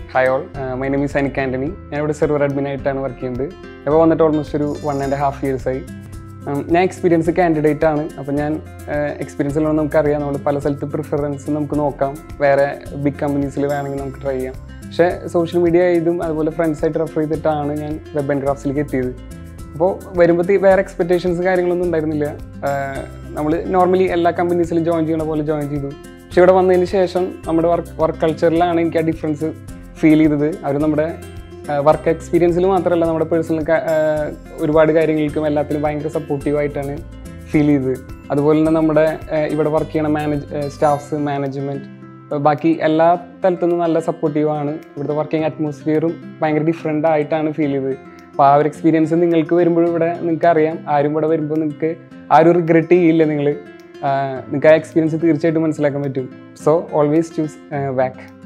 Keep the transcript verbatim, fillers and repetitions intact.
Hi all, uh, my name is Anik Antony. I am a server admin at work. I have almost one and a half years. I am an experienced candidate. I have experience in the preference in big companies. Try. Social media and friends site refer to Webandcrafts. So, there expectations. Normally, all companies join. join. So, our work, work culture is a difference. Feel it. Our work experience is our personal supportive. Feel it. That's why we work in manage staffs, management. Baki all talenthu supportive. The working atmosphere is different. Feel it. Our experience is നിങ്ങൾക്ക് വരുമ്പോൾ ഇവിടെ നിങ്ങൾക്ക് അറിയാം ആരും ഇവിടെ വരുമ്പോൾ നിങ്ങൾക്ക് ആരും റിഗ്രറ്റ് ചെയ്യില്ല നിങ്ങൾ നിങ്ങൾക്ക് ആ എക്സ്പീരിയൻസ് തീർച്ചയായിട്ടും മനസ്സിലാക്കാൻ പറ്റും സോ ഓൾവേസ് ചൂസ് വാക്ക്